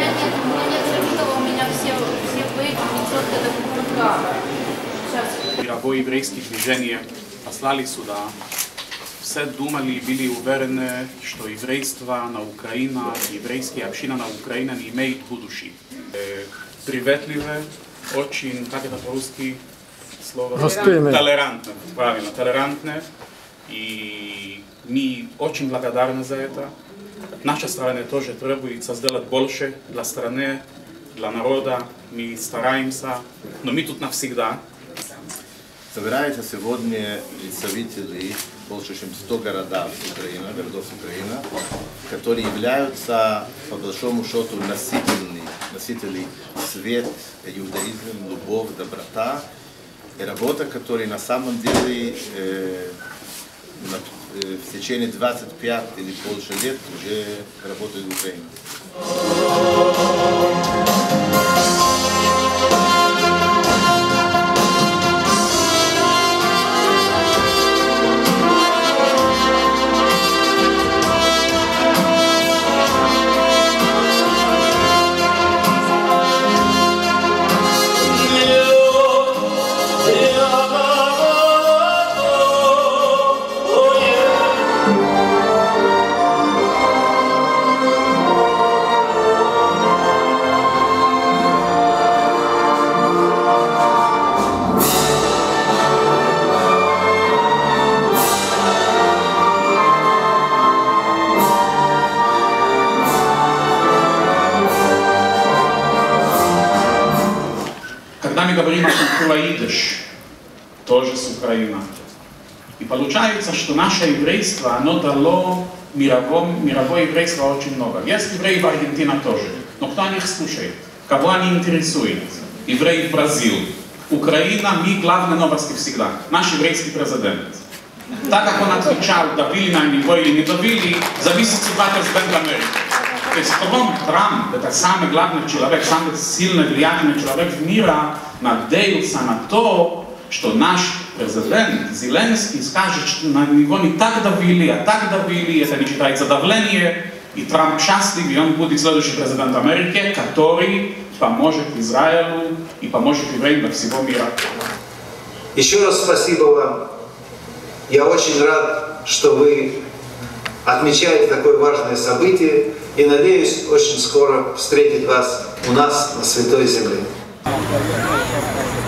меня нет забитого, у меня все бейки, четко до конца. Мировое еврейское движение послали сюда. Все думали и были уверены, что еврейство на Украине, еврейская община на Украине не имеет будущего. Приветливые, очень, как это по-русски слово? Толерантные, правильно, толерантные. И мы очень благодарны за это. Наша страна тоже требует сделать больше для страны, для народа. Мы стараемся, но мы тут навсегда. Собираются сегодня представители больше, чем 100 городов Украины, которые являются, по большому счету, носители свет, иудаизм, любовь, доброта. И работа, которая на самом деле в течение 25 или больше лет уже работает в Украине. Когда мы говорим о культуре идиш, тоже с Украины. И получается, что наше еврейство, оно дало мировое еврейство очень много. Есть евреи в Аргентине тоже, но кто о них слушает? Кого они интересуют? Евреи в Бразилии. Украина, мы главные новости всегда. Наш еврейский президент. Так как он отвечал, давили на него или не давили, зависит от президента Америки. То есть Трамп, это самый главный человек, самый сильный, влиятельный человек в мире, надеялся на то, что наш президент Зеленский скажет, что на него не так давили, а так давили, это не считается давление, и Трамп счастлив, и он будет следующий президент Америки, который поможет Израилю и поможет евреям всего мира. Еще раз спасибо вам. Я очень рад, что вы отмечаете такое важное событие, и надеюсь очень скоро встретить вас у нас на Святой Земле.